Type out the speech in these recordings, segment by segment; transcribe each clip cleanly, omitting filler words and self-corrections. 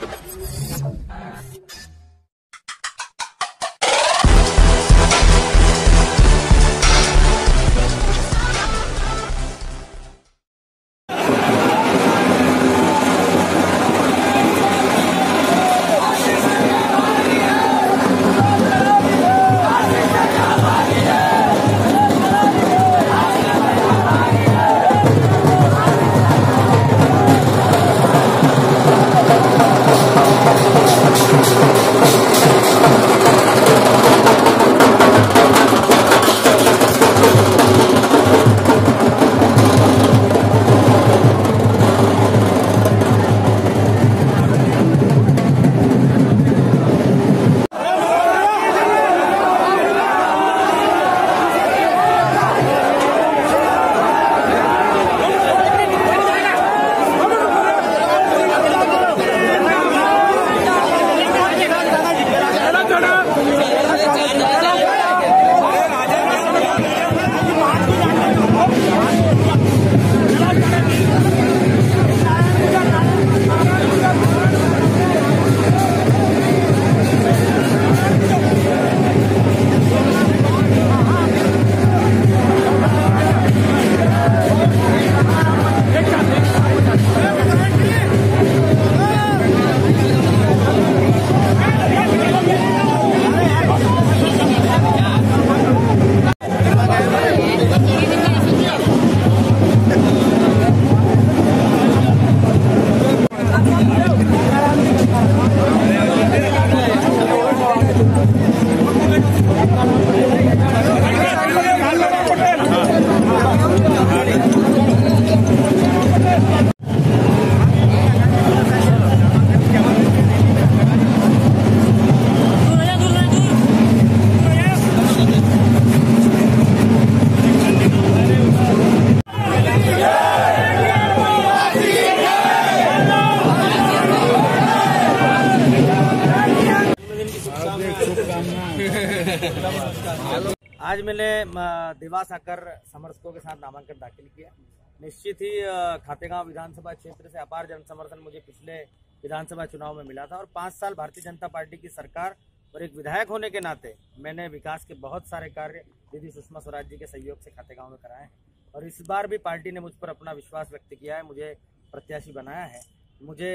आज मैंने देवास आकर समर्थकों के साथ नामांकन दाखिल किया। निश्चित ही खातेगांव विधानसभा क्षेत्र से अपार जन समर्थन मुझे पिछले विधानसभा चुनाव में मिला था और 5 साल भारतीय जनता पार्टी की सरकार और एक विधायक होने के नाते मैंने विकास के बहुत सारे कार्य दीदी सुषमा स्वराज जी के सहयोग से खातेगांव में कराए हैं और इस बार भी पार्टी ने मुझ पर अपना विश्वास व्यक्त किया है, मुझे प्रत्याशी बनाया है। मुझे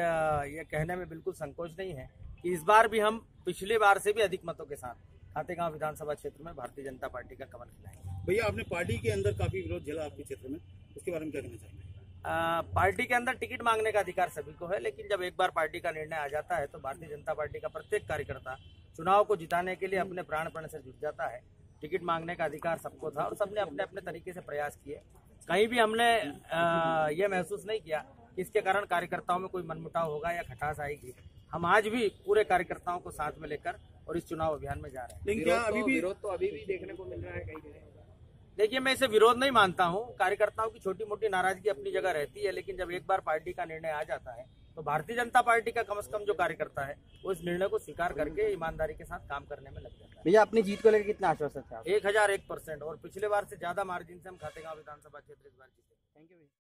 ये कहने में बिल्कुल संकोच नहीं है कि इस बार भी हम पिछले बार से भी अधिक मतों के साथ खातेगांव विधानसभा क्षेत्र में भारतीय जनता पार्टी का कमल खिलाएंगे। भैया, आपने पार्टी के अंदर काफी विरोध झेला आपके क्षेत्र में, उसके बारे में क्या कहना चाहेंगे? पार्टी के अंदर टिकट मांगने का अधिकार सभी को है, लेकिन जब एक बार पार्टी का निर्णय आ जाता है तो भारतीय जनता पार्टी का प्रत्येक कार्यकर्ता चुनाव को जिताने के लिए अपने प्राणपण से जुट जाता है। टिकट मांगने का अधिकार सबको था और सबने अपने अपने तरीके से प्रयास किए। कहीं भी हमने ये महसूस नहीं किया कि इसके कारण कार्यकर्ताओं में कोई मनमुटाव होगा या खटास आएगी। हम आज भी पूरे कार्यकर्ताओं को साथ में लेकर और इस चुनाव अभियान में जा रहे हैं। लेकिन क्या विरोध तो अभी भी देखने को मिल रहा है कहीं? देखिए, मैं इसे विरोध नहीं मानता हूं। कार्यकर्ताओं की छोटी मोटी नाराजगी अपनी जगह रहती है, लेकिन जब एक बार पार्टी का निर्णय आ जाता है तो भारतीय जनता पार्टी का कम से कम जो कार्यकर्ता है वो इस निर्णय को स्वीकार करके ईमानदारी के साथ काम करने में लग जाता है। भैया, अपनी जीत को लेकर कितना आश्वस्त है? 1001% और पिछले बार से ज्यादा मार्जिन से हम खातेगांव विधानसभा क्षेत्र इस बार जीते। Thank you.